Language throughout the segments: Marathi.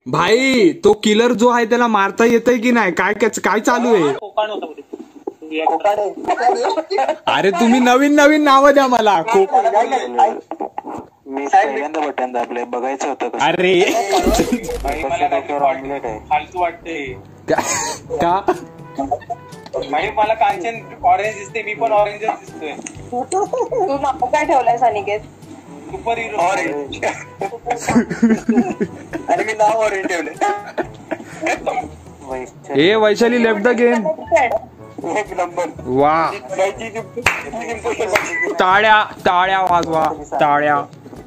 भाई तो किलर जो आहे त्याला मारता येतंय की नाही? काय काय चालू आहे? अरे तुम्ही नवीन नवीन नावं द्या मला. मी पहिल्यांदा बटन दाबले, बघायचं होतं. अरे फालतू वाटते का? भाई मला कांचन ऑरेंज दिसते, मी पण ऑरेंजच दिसतोय. तू नाव काय ठेवलंयस अनिकेत? Super hero orange. आणि मी नाव ऑरेंज ठेवले. ए वैशाली लेफ्ट द गेम. एक नंबर. वा टाळ्या टाळ्या वाजवा टाळ्या.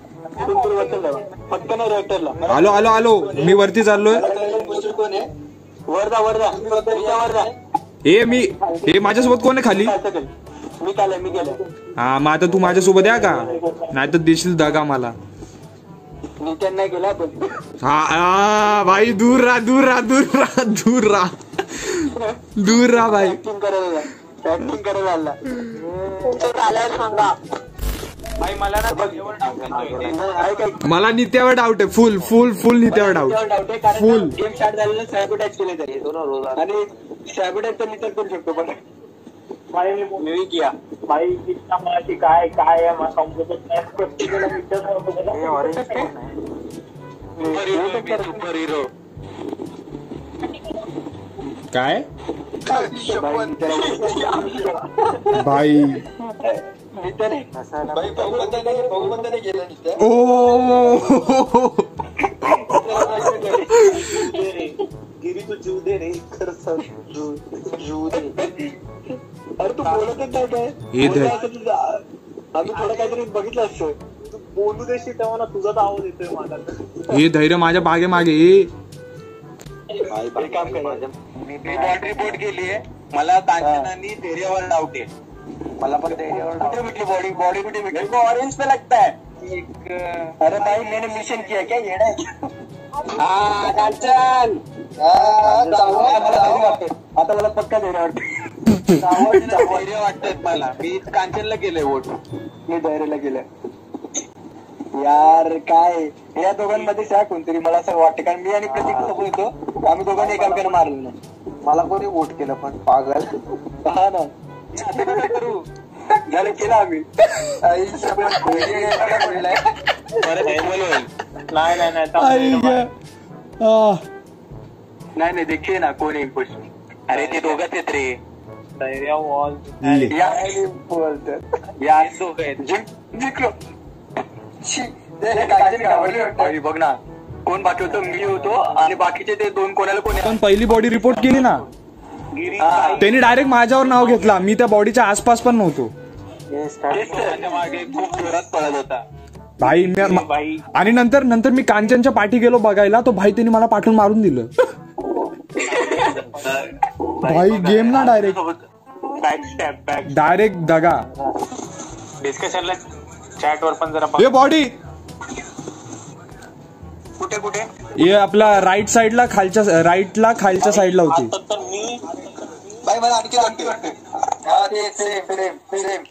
पटकन रेक्टरला. आलो आलो आलो मी वरती चाललोय. वरदा वरदा वरदा. हे माझ्यासोबत कोण आहे खाली? मी गेले. हा मग आता तू माझ्यासोबत या का? नाही तर देशील दगा मला. नित्यान नाही गेला पण. हा भाई दूर राहा दूर राहा दूर राहा दूर राहा दूर राहा भाई. ऍक्टिंग करायला आला. सांगा भाई मला ना मला नित्यावर डाऊट आहे. फुल फुल फुल नित्यावर डाऊट. फुल गेम स्टार्ट झालेला सॅबोटॅज केले तरी आणि सॅबोटॅज तर नितर करू शकतो. पण मी किया भाई कितना माझी काय काय आहे मला समजत नाही. सुपर हिरो काय भाई ओ गिरी तू जीव दे रे. खरं जीव दे. अरे तू बोलतच नाही काय? आम्ही थोडं काहीतरी बघितलं असतं. तू बोलू देशील तेव्हा ना तुझा आवाज येतोय मला. हे धैर्य माझ्या बागे मागे. काम कर. मी बॉन्ड्री बोर्ड केलीये. मला कांचनानी धैर्यावर डाऊट आहे. मला पण धैर्यावर कुठे भेटली बॉडी बॉडी कुठे भेटली? ऑरेंज पे लगता है. अरे भाई मैंने मिशन किया क्या? येडा है. हा कांचन. आता मला पक्का धैर्य वाटतं. धैर्य वाटत मला. मी कांचनला केलंय वोट. मी धैर्यला केलंय. यार काय या दोघांमध्ये शा कोणतरी मला असं वाटतं. कारण मी आणि प्रतीक सोबत होतो. आम्ही दोघांनी एकामेकांना मारलं नाही. मला कोणी वोट केलं पण पागल. हा ना झालं केलं आम्ही. नाही देखील ना कोणी खुश. अरे ते दोघंच आहेत रे. धैर्य वॉल यार दोघं आहेत. जिंकलो. बघ ना कोण बाकी होतं? मी होतो आणि बाकीचे ते दोन कोणाला कोणी. पण पहिली बॉडी रिपोर्ट केली ना त्यांनी डायरेक्ट माझ्यावर नाव घेतला. मी त्या बॉडीच्या आसपास पण नव्हतो. मागे खूप जोरात पळत होता भाई. आणि नंतर नंतर मी कांचनच्या पाठी गेलो बघायला. तो भाई त्यांनी मला पाठवून मारून दिलं. भाई गेम ना डायरेक्ट दगा. डिस्कशनला चॅट वर पण जरा हे बॉडी कुठे कुठे? हे आपला राईट साइडला खालच्या राईटला खालच्या साइडला होती. तर मी बाई मला आणखी वाटते. हा ते सेम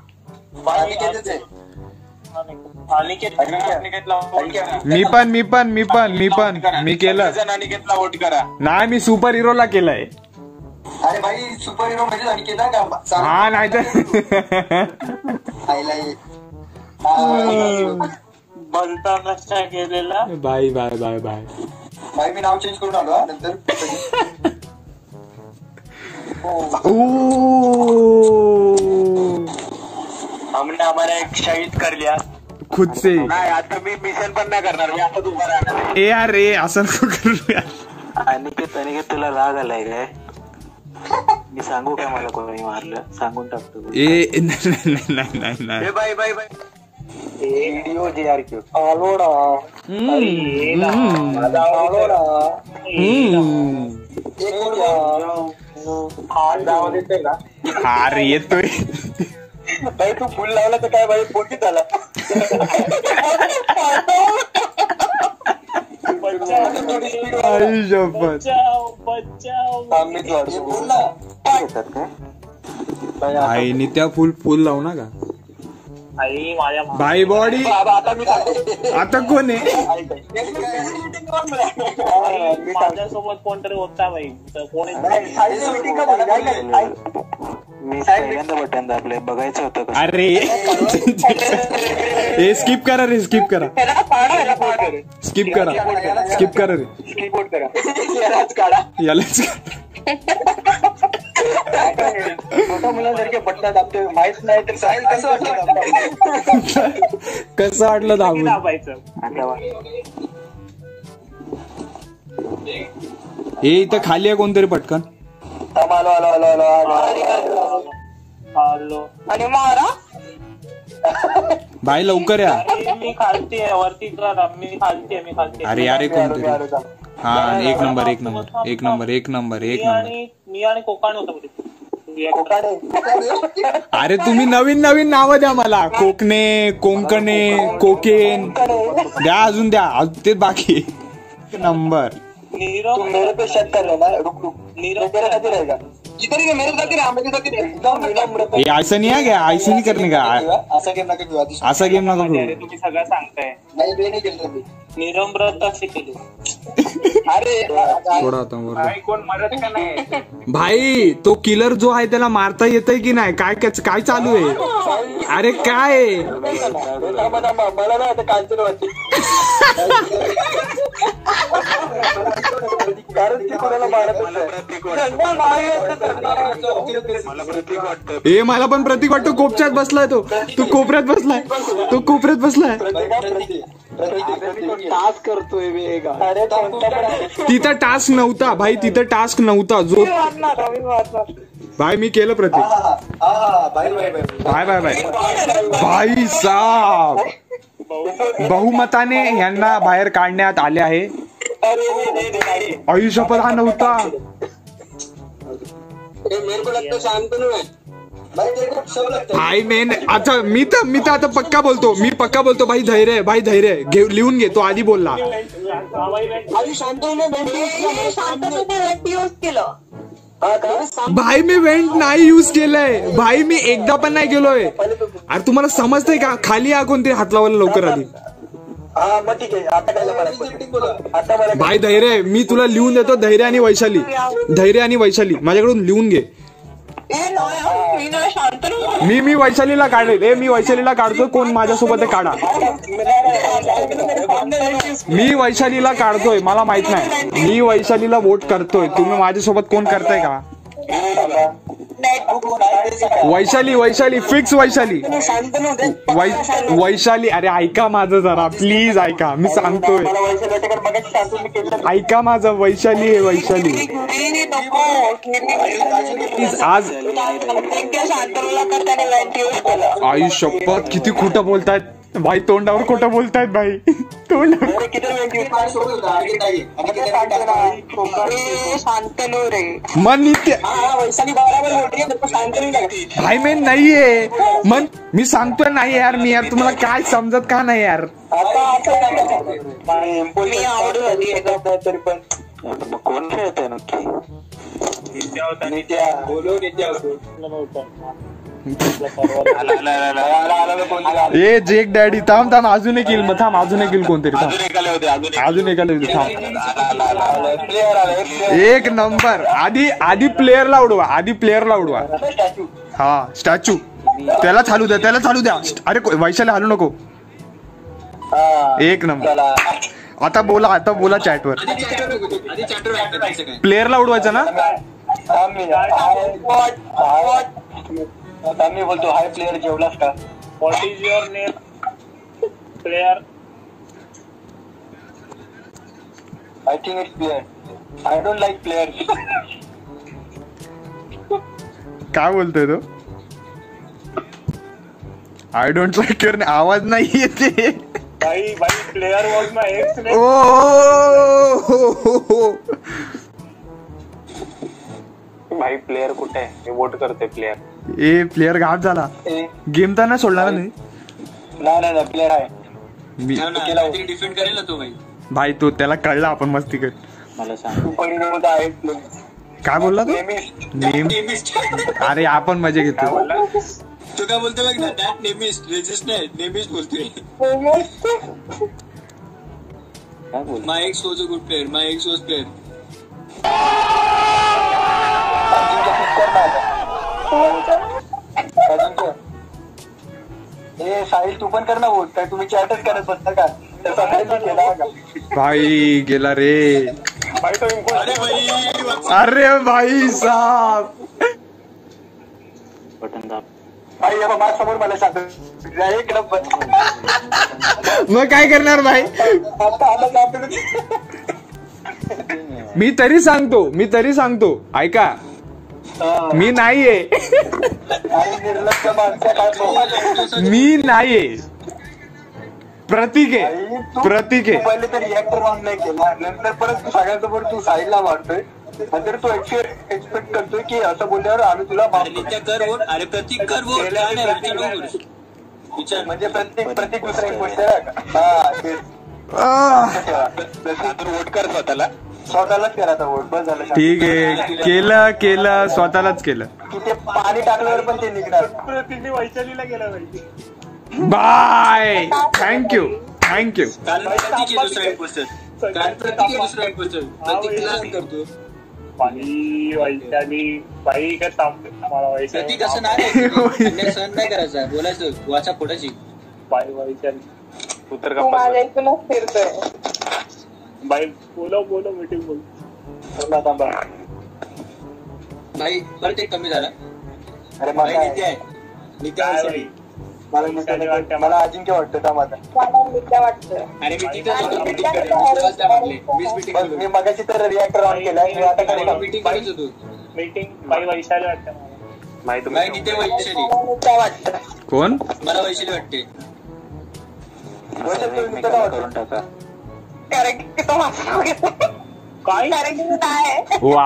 मी केलं. अनिकेतला वोट करा. नाही मी सुपर हिरोला केलंय. अरे भाई सुपर हिरो म्हणजे अनिकेत का? हा नाही तर बनता नष्टा केलेला. Bye bye bye bye. भाई मी नाव चेंज करून आलो नंतर. हमने हमारा एक शहीद कर लिया खुद से. नाही आता मी मिशन पण नाही करणार. मी आता उभा राहणार. ए यार रे असं नको करूया. अनिकेत तुला राग आलाय काय? मी सांगू काय मला कोणी मारलं? सांगून टाकतो. ए नाही bye bye bye. Video J R Q आलोडा. अरे येतोय. भाई तू फुल लावला तर काय भाई पोटीत आला. आईने त्या फुल लावू ना का? आई माझ्या भाई बॉडी आता मी सांगतो. आता कोण आहे? माझ्यासोबत कोणतरी होता बाई तर कोणी मी पहिल्यांदा बटन दाबले, बघायचं होतं का? अरे हे स्किप करा रे, स्किप करा, स्किप करा, स्किप करा रे, कीबोर्ड करा. यालाच काढा. यालाच मोठ्या मुलांसारखे बटन दाबतोय, माहित नाही तर साहिल कसं वाटलं? कसं वाटलं दाबून? दाबायचं. हे इथं खाली आहे कोणतरी पटकन. आलो आलो आलो आलो आलो. हॅलो आणि मारा भाई लवकर या. मी खालती आहे, वरती कर. मी खालती आहे. अरे अरे कोणतरी. हा एक नंबर एक नंबर एक नंबर एक नंबर एक नंबर. मी आणि कोकाणे होतो कुठे. अरे तुम्ही नवीन नवीन नावं द्या मला. कोकणे, कोंकणे, कोकेन द्या, अजून द्या, ते बाकी नंबर. नीरव मेरे पे शक कर रहे ना. रुक रुक. नीरव तेरा खातिर रहेगा. इधर ही मेरे साथ ही रहा, मेरे साथ ही रहा. ये ऐसा नहीं है क्या? ऐसे नहीं करने का. असा गेम नका खेळू आधी. असा गेम नका अरे खेळू. तुम्ही सगळं सांगताय. नाही बे नाही केलं मी. नीरव व्रत असे केले. अरे थोडा होता बरोबर. काय कोण मरत का नाही? भाई तो किलर जो आहे त्याला मारता येतंय की नाही? काय काय चालू आहे? अरे काय आहे? मला ना आता कालचं वाटते. कारण की कोणाला मारत ए मला पण प्रतीक वाटतो. कोपऱ्यात बसलाय तो. तो कोपऱ्यात बसलाय. तो कोपऱ्यात बसलाय. टास्क करतोय वेगा. अरे तिथं टास्क नव्हता भाई, तिथं टास्क नव्हता जो. भाई मी केलं Prateek. Bye bye bye. Bye bye bye. भाई साहब बहुमताने यांना बाहेर काढण्यात आले आहे. आयुष्यपद हा नव्हता. मेरे को लगता शांतनु है भाई. तेरे को सब लगता है भाई मेन आता मी तर आता पक्का बोलतो. मी पक्का बोलतो. भाई धैर्य आहे, भाई धैर्य आहे. घे लिहून घे. तो आधी बोलला. आधी शांतनु शांततेने यूज केलं. भाई मी वेंट नाही युज केलंय. भाई मी एकदा पण नाही गेलोय. अरे तुम्हाला समजतंय का? खाली या कोणते हात लावायला लवकर आधी. हा मग ठीक आहे. आता काय आता मला भाई धैर्य आहे. मी तुला लिहून देतो. धैर्य आणि वैशाली. धैर्य आणि वैशाली माझ्याकडून लिहून घे. मी नाही शांतनु. मी वैशालीला काढेल. मी वैशालीला काढतो. कोण माझ्यासोबत आहे काढा. मी वैशालीला काढतोय. मला माहित नाही. मी वैशालीला वोट करतोय. तुम्ही माझ्यासोबत कोण करताय का? वैशाली वैशाली फिक्स वैशाली. वैशाली अरे ऐका माझं जरा प्लीज ऐका. मी सांगतोय ऐका माझं. वैशाली आहे वैशाली. आज आई शपथ किती खोटं बोलतायत भाई. तोंडावर खोटं बोलतायत भाई. तोंडावर शांतनु रे. मन नित्य भाई मी नाहीये. मन मी सांगतोय नाही यार. मी यार तुम्हाला काय समजत का नाही यार? मी आवडू आधी तरी पण कोण खेळत आहे नक्की? नित्या बोलो. नित्या ए जेक डॅडी थांब थांब. अजून एक येईल. थांब अजून एक येईल कोणतरी. थांब अजून एकाला होते. थांब. एक नंबर. आधी प्लेअरला उडवा. आधी प्लेअरला उडवा. हा स्टॅच्यू त्याला चालू द्या. त्याला चालू द्या. अरे वैशाली हालू नको. एक नंबर. आता बोला चॅटवर. प्लेअरला उडवायचं ना. मी बोलतो हाय प्लेअर जेवलास का? What is your name player? I think it's player. I don't like player. काय बोलतोय तो? I don't like your. आवाज नाही येते. भाई player was my ex name. भाई प्लेयर कुठे आहे? मी वोट करते प्लेयर. ए प्लेअर घाट झाला. गेम तर नाही सोडणार नाही. नाही प्लेअर आहे. मी डिफेंड करेल ना तो भाई. भाई तो त्याला कळला आपण मस्ती कर. मला सांग काय बोलला तो? नेम. अरे आपण मजा घेतो. तो काय बोलतो बघ ना, दॅट नेहमीच रेजिस्ट नाही, नेहमीच बोलतोय. My ex was a good player. My ex was player. ए साहिल तू पण कर ना बोल, काय तुम्ही चॅटच करत बसता का? केला का भाई गेला रे. अरे भाई, अरे भाई साहब, भाई या माझ्या समोर मला सांगतो एक नंबर. मग काय करणार भाई? मी तरी सांगतो ऐका, मी नाहीये. निर्लक्ष माणसं काय मी नाहीये. प्रतीक आहे. पहिले तर रिॲक्टर ऑन नाही केला, नंतर परत तू सगळ्यांसमोर तू साईडला मारतोय, नंतर तू एक्सपेक्ट करतोय की असं बोलल्यावर आम्ही तुला माफ करू. कर वोट. अरे प्रतीक कर वोट. काय नाही विचार म्हणजे प्रत्येक दुसरा एक गोष्ट आहे का? हा तेच. वोट कर स्वतःलाच करायचा वोट, बस झालं. ठीक आहे, केलं स्वतःलाच केलं. की ते पाणी टाकल्यावर पण ते निघणार. प्रतीकने वैशालीला गेला पाहिजे. बाय. थँक्यू. कारण प्रतीक आहे दुसरा इम्पोस्टर. प्रतीकला करतो. बाई काय थांबते मला प्रतीक असं नाही सहन नाही करायचा, बोलायचं वाचा फोटाची. बाई वैशाली उत्तर तू माझ्या इथूनच फिरतोय. बाई बोलो मीटिंग बोल. थांबा भाई परत एक कमी झाला. अरे भाई नित्य आहे. नित्य मला अजिंक्य वाटतं का माझा. मला मित्र वाटतं. अरे मीटिंग मी मगाशी तर रिॲक्टर ऑन केला, मीटिंग करत होतो. मीटिंग बाई वैशाली वाटतं. भाई नित्य वैशाली. मला मित्र वाटतं. कोण? मला वैशाली वाटते. करून टाका. कारण की तो माझा घेतो. काय कारण की काय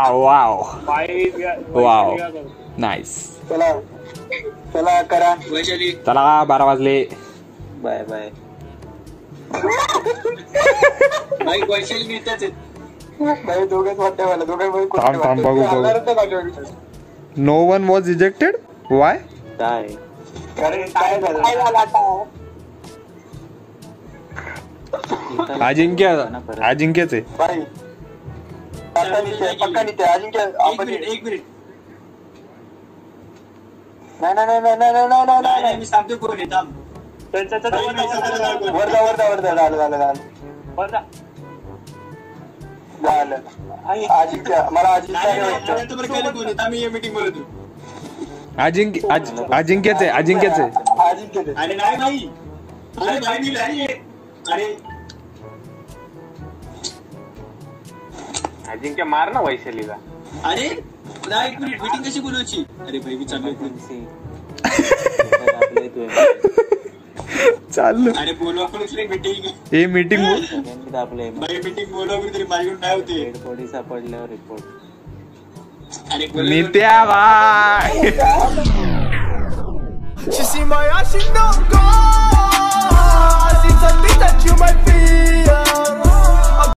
वाव नाईस. चला करा वैशाली. चला 12 वाजले. बाय भाई वैशाली नित्याच आहेत. बाई दोघेच वाटतं मला. थांब बघू. No one was rejected. Why? काय झालं? काय झाला आता? अजिंक्यच आहे. बाई पक्का नित्य अजिंक्य. एक मिनिट नाही मी सांगतो कोण आहे. थांब. वर झालं. अजिंक्य मला अजिंक्य आम्ही मीटिंग बोलतो. अजिंक्यच आहे. अरे नाही भाई. अरे अजिंक्य मार ना वैशालीला. अरे नाही, एक मिनिट. मीटिंग कशी बोलायची? अरे भाई मी चाललो. अरे बोलवा पण मीटिंग. हे मीटिंग भाई मीटिंग बोलवा तरी माझ्याकडून नाही होते. बॉडी सापडल्यावर रिपोर्ट. अरे Nitya bye. She see my ass, she don't go.